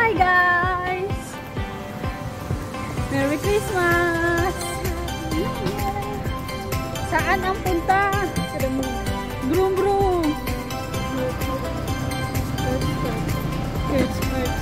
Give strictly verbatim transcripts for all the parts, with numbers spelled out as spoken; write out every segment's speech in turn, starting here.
Hi guys! Merry Christmas! Saan ang punta? Broom broom! Church, church.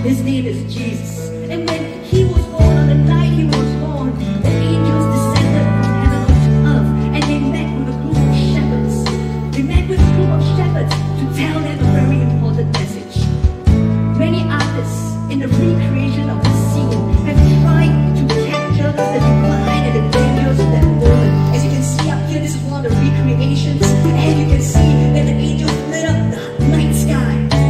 His name is Jesus. And when he was born, on the night he was born, the angels descended from heaven onto earth, and they met with a group of shepherds. They met with a group of shepherds to tell them a very important message. Many artists in the recreation of this scene have tried to capture the divine and the grandiose of that moment. As you can see up here, this is one of the recreations, and you can see that the angels lit up the night sky.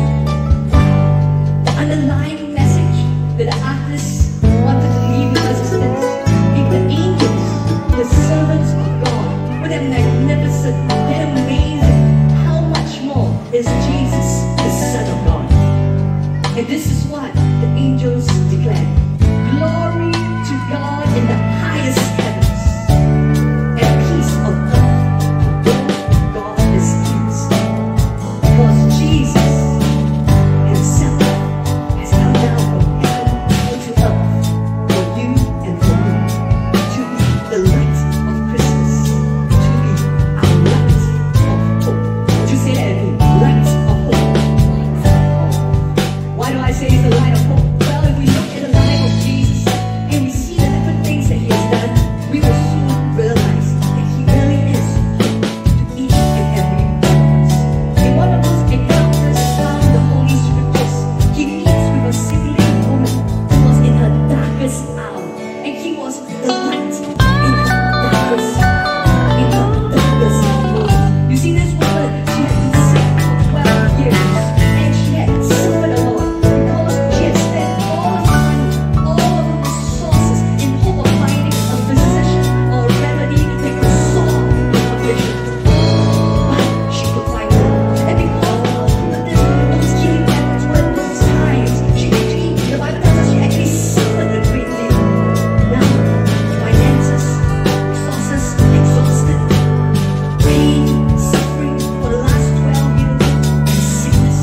The underlying message that the artists wanted to leave with us is this: if the angels, the servants of God, were that magnificent, that amazing, how much more is Jesus, the Son of God? And this is what the angels declared: glory to God in the highest heavens, and peace on earth to those God is pleased. Because Jesus himself has come down from heaven into earth for you and for me, to be the light of Christmas, to be our light of hope. To say that again, light of hope. Why do I say it's the light of hope? Well, if we look at the life of Jesus and we see the different things that he has done, we will soon realize that he really is hope to each and every one of us. In one of those encounters found in the Holy Scriptures, he meets with a sickly woman who was in her darkest hour, and he was the light in her darkest hour, in her darkest moment. You see, this woman, she had been sick for twelve years, and she had suffered a lot because she had spent all of her money, all of her resources in hope of finding a physician or a remedy that could solve the condition. But she could find none. And because of all of this, those healing methods were those times, she actually, the Bible tells us, she actually suffered a great deal. Now, finances, resources exhausted, pain, suffering for the last twelve years, and sickness.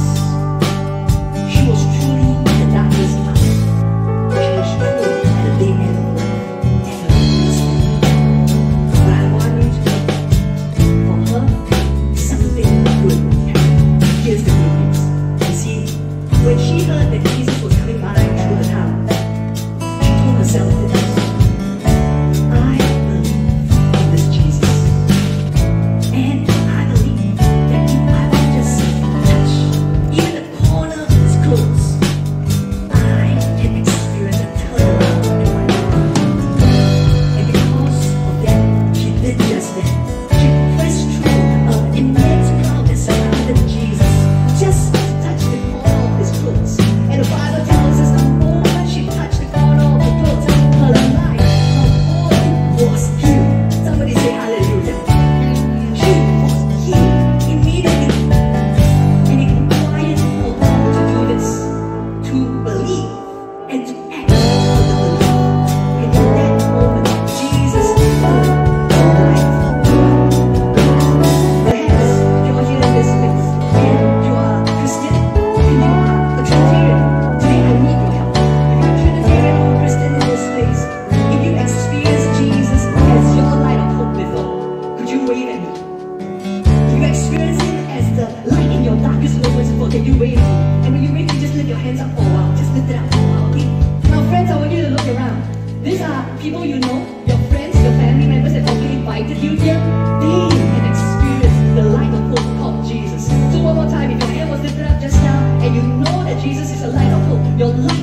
She was truly in the darkest hour. She was truly at the day end of life, at her lowest point. But I want you to know, for her, something good happened. Here's the good news. You see, when she heard that Jesus was coming by through the town, she told herself this: I believe in this Jesus. And I believe that if I would just touch even the corner of his clothes, I can experience a turnaround in my life. And because of that, she did just that. She pressed through an immense crowd that surrounded Jesus just to touch the corner of his clothes. And the Bible tells us the moment she touched the corner of the clothes, her life, her body was healed. Somebody say hallelujah. She was healed immediately. And it required for her to do this, to believe and to act on the belief. And in that moment, Jesus heard the life of God. Perhaps you're here in this place and you are a Christian and you are a Trinitarian. Today I need your help. If you're a Trinitarian or a Christian in this place, if you experience Jesus as your light of hope before, could you wave at me? If you experience him as the light in your darkest moments before, can you wave at me? And when you wave, you just lift your hands up for a while. Just lift it up for a while, okay? Now friends, I want you to look around. These are people you know, your friends, your family members that probably invited you here. They have experienced the light of hope called Jesus. So one more time, if your hand was lifted up just now and you know that Jesus is a light of hope, your light